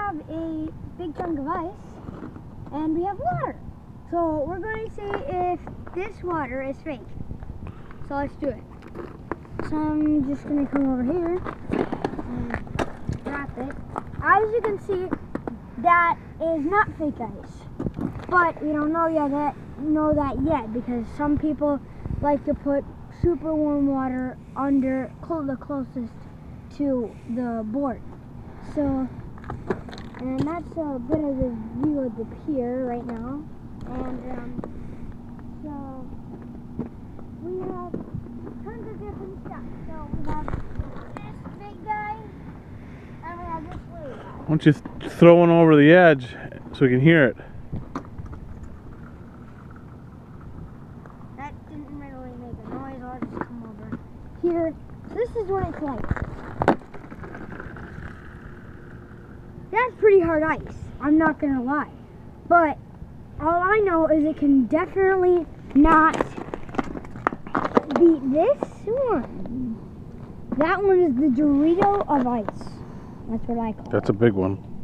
have a big chunk of ice and we have water. So we're going to see if this water is fake. So let's do it. So I'm just going to come over here and wrap it. As you can see, that is not fake ice. But we don't know that yet because some people like to put super warm water under the closest to the board. So, and that's a bit of a view of the pier right now. And so we have tons of different stuff. So we have this big guy, and we have this little guy. Why don't you throw one over the edge so we can hear it? That didn't really make a noise. I'll just come over here. So this is what it's like. That's pretty hard ice, I'm not gonna lie. But all I know is it can definitely not beat this one. That one is the Dorito of ice. That's what I call it. That's a big one.